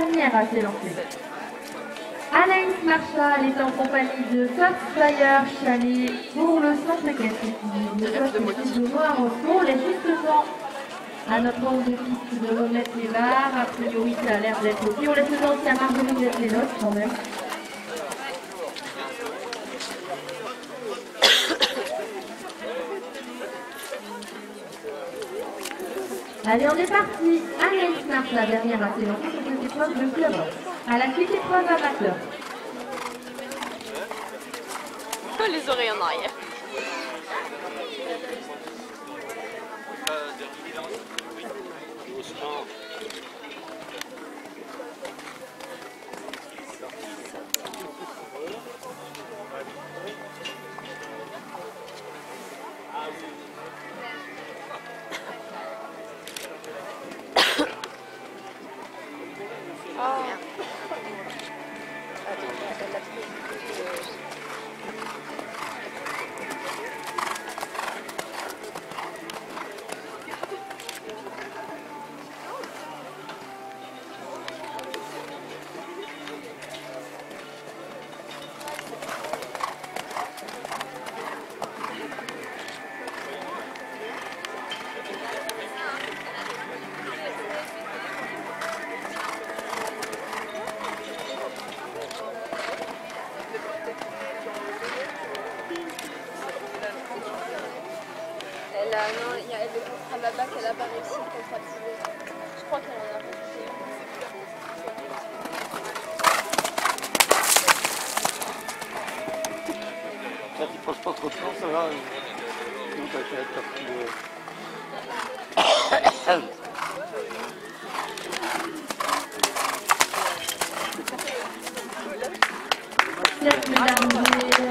Première à s'élancer. Anaïs Marshall est en compagnie de Fire Chalet pour le centre équestre. Le noir en fond laisse juste le temps à notre onze de piste de remettre les barres. A priori, ça a l'air d'être ok. On laisse le temps aussi à Marjorie d'être les notes quand même. Allez, on est parti. Anaïs Marshall, la dernière à s'élancer sur cette épreuve de club. À la suite, épreuve amateur. Les oreilles en arrière. Non, il y a le contrat là-bas qu'elle n'a pas réussi à contractiver. Je crois qu'elle en a réussi. Quand il passe pas trop de temps, ça va. Donc, Cercle d'arrivée.